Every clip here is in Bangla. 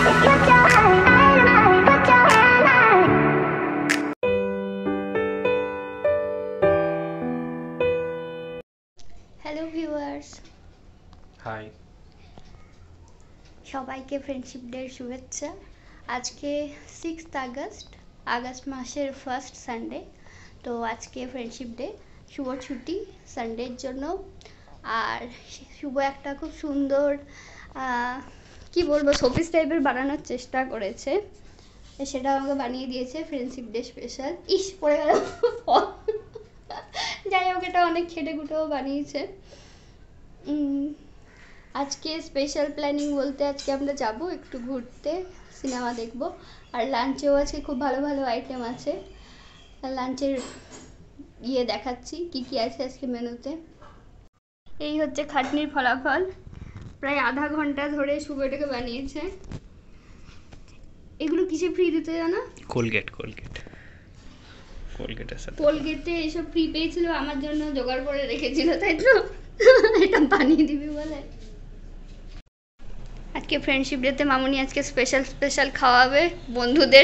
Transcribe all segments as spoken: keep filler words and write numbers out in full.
হ্যালো ভিউয়ার্স, হাই সবাইকে ফ্রেন্ডশিপ ডের শুভেচ্ছা। আজকে সিক্সথ আগস্ট আগস্ট মাসের ফার্স্ট সানডে। তো আজকে ফ্রেন্ডশিপ ডে, শুভ ছুটি সানডের জন্য। আর শুভ একটা খুব সুন্দর কি বলবো শোপিস টাইপের বানানোর চেষ্টা করেছে, সেটা আমাকে বানিয়ে দিয়েছে ফ্রেন্ডশিপ ডে স্পেশাল। ইস পড়ে গেল, যাই হোক এটা অনেক খেটে খুটেও বানিয়েছে। আজকে স্পেশাল প্ল্যানিং বলতে আজকে আমরা যাব একটু ঘুরতে, সিনেমা দেখব। আর লাঞ্চেও আজকে খুব ভালো ভালো আইটেম আছে, লাঞ্চের ইয়ে দেখাচ্ছি কি কি আছে আজকে মেনুতে। এই হচ্ছে খাটনির ফলাফল, প্রায় আধা ঘন্টা ধরে শুভ এটাকে বানিয়েছে। এগুলো কিসে ফ্রি দিতে জানো? কোলগেট কোলগেট কোলগেটের সাথে কোলগেটে এসব ফ্রি পেয়েছিল, আমার জন্য জোগাড় করে রেখেছিল, তাই তো এটা বানিয়ে দিবি বলে। আজকে ফ্রেন্ডশিপ ডেতে মামুনি আজকে স্পেশাল স্পেশাল খাওয়াবে বন্ধুদের,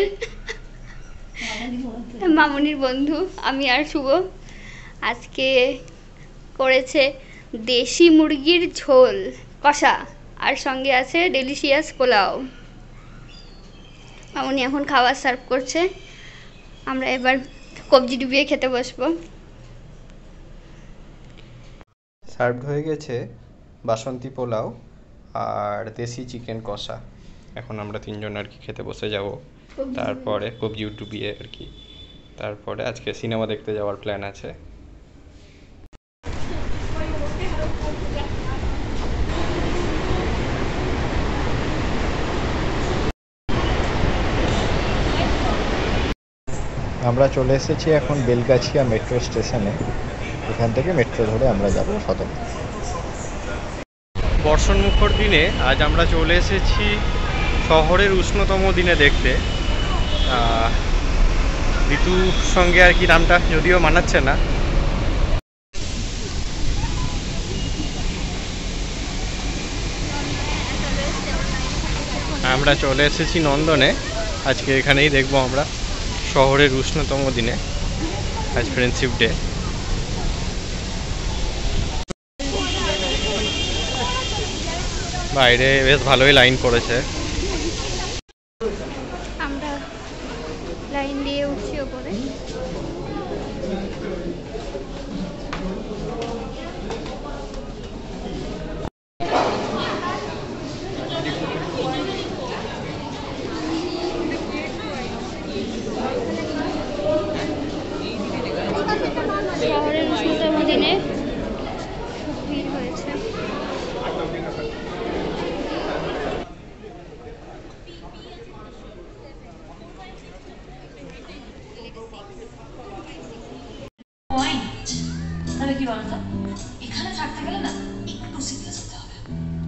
মামুনির বন্ধু আমি আর শুভ। আজকে করেছে দেশি মুরগির ঝোল কষা, আর সঙ্গে আছে ডেলিশিয়াস পোলাও। মামুনি এখন খাবার সার্ভ করছে, আমরা এবার কবজি ডুবিয়ে খেতে বসবো। সার্ভড হয়ে গেছে বাসন্তী পোলাও আর দেশি চিকেন কষা। এখন আমরা তিনজন আর কি খেতে বসে যাব, তারপরে কবজি ডুবিয়ে আর কি। তারপরে আজকে সিনেমা দেখতে যাওয়ার প্ল্যান আছে। আমরা চলে এসেছি এখন বেলগাছিয়া মেট্রো স্টেশনে। এখান থেকে মেট্রো ধরে আমরা যাব সদর। বর্ষণ মুখর দিনে আজ আমরা চলে এসেছি শহরের উষ্ণতম দিনে দেখতে। ঋতুর সঙ্গে আর কি নামটা যদিও মানাচ্ছে না। আমরা চলে এসেছি নন্দনে, আজকে এখানেই দেখবো আমরা শহরের উষ্ণতম দিনে, আজ ফ্রেন্ডশিপ ডে। বাইরে বেশ ভালোই লাইন পড়েছে। আমরা লাইন দিয়ে উঠছি ওপরে। শহরের উষ্ণতম দিনে খুব ভিড় হয়েছে। তবে কি বলতো, এখানে থাকতে গেলে না একটু সিরিয়াস হতে হবে।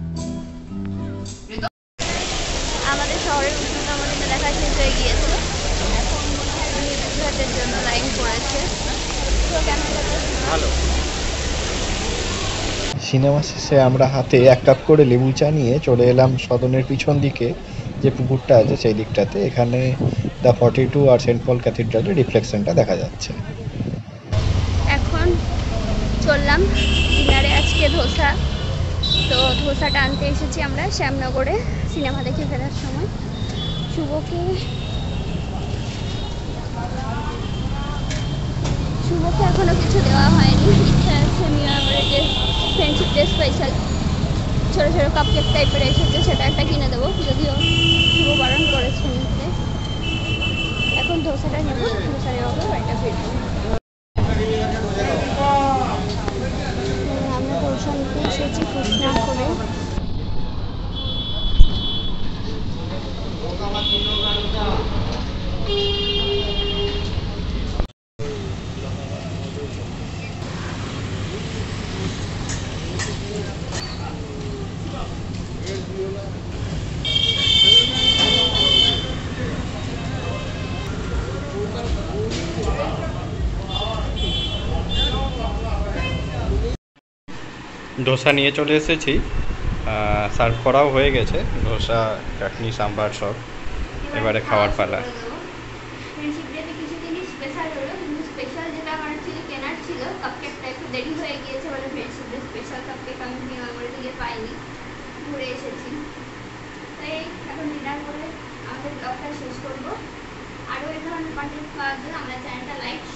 আমাদের শহরের উষ্ণতম দিনে দেখা শেষ হয়ে গিয়েছে, এখন ঘাটের জন্য লাইন পড়েছে। ভালো সিনেমা শেষে আমরা হাতে এক কাপ করে লেবু চা নিয়ে চলে এলাম সদনের পিছন দিকে যে পুকুরটা আছে সেই দিকটাতে। এখানে দ্য ফর্টি টু আর সেন্ট পল ক্যাথিড্রালের রিফ্লেকশনটা দেখা যাচ্ছে। এখন চললাম ডিনারে, আজকে ধোসা। তো ধোসাটা আনতে এসেছি আমরা শ্যামনগরে সিনেমা দেখে ফেরার সময়। শুভকে শুভকে এখনো কিছু দেওয়া হয়নি, ইচ্ছা আছে মিয়ামারে যে ফ্রেন্ডশিপ ডে স্পেশাল ছোটো ছোটো কাপকেক টাইপের এসেছে, সেটা একটা কিনে দেবো, যদিও শুভ বারণ করেছে নিতে। এখন ধোসাটা নেবো, ধোসা নেওয়ার বাড়িটা ফিরবো। আমরা ধোসা নিতে এসেছি ফুসনা করে। ধোসা নিয়ে চলে এসেছি, সার্ভ করাও হয়ে গেছে ধোসা চাটনি সাম্বার সব। এবারে খাওয়ার পালা। ফ্রেন্ডশিপ ডেতে কিছু জিনিস স্পেশাল হলো, কিন্তু স্পেশাল যেটা আমার ছিল কেনার ছিল কাপকেকটা একটু দেরি হয়ে গিয়েছে বলে ফ্রেন্ডশিপ ডে স্পেশাল কাপকেক আমি মেমোরি থেকে পাইনি, ঘুরে এসেছি। তাই এখন ডিনার করে আমাদের ব্লগটা শেষ করবো। আরও এই ধরনের কন্টেন্ট পাওয়ার জন্য আমার চ্যানেলটা লাইক